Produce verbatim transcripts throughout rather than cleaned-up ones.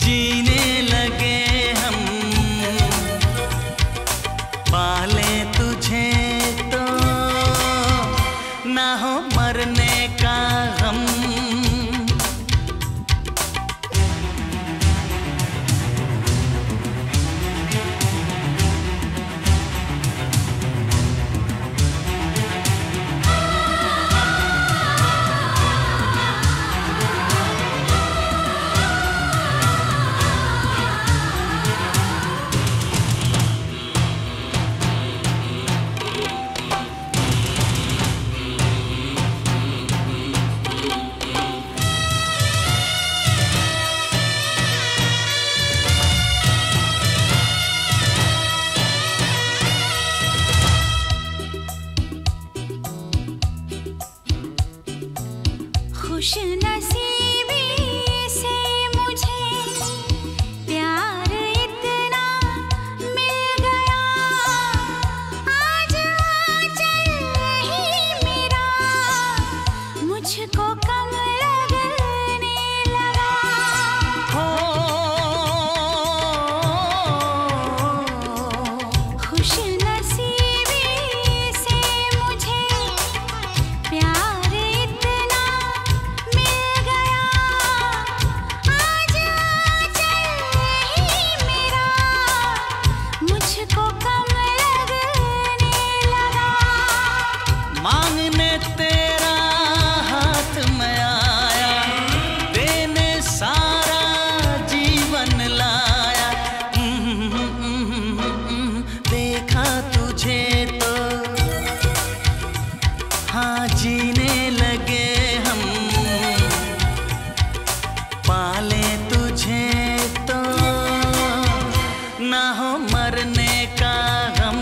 जीने लगे हम, पाले तुझे तो ना हो मरने का गम। खुश नसीबी से मुझे प्यार इतना मिल गया, आज आंचल ही मेरा मुझको कम लगने लगा। हो खुश नसीबी से मुझे प्यार मांगने तेरा हाथ में आया, देने सारा जीवन लाया। देखा तुझे तो हाँ जीने लगे हम, पाले तुझे तो ना हो मरने का गम।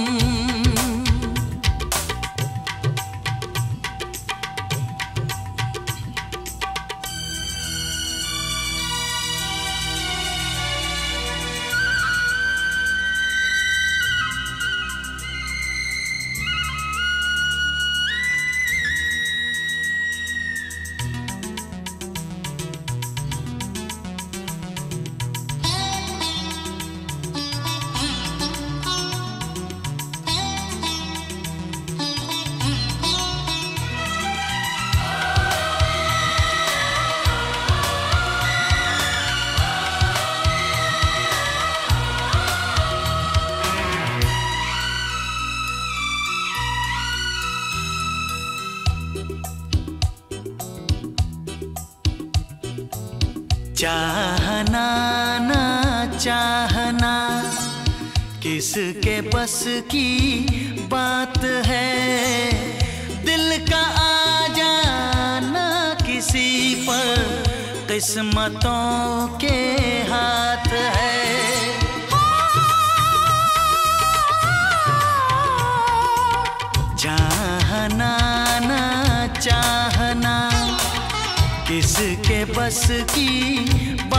चाहना ना चाहना किसके बस की बात है, दिल का आ जाना किसी पर किस्मतों के हाथ है। चाहना ना चाहना किसके बस की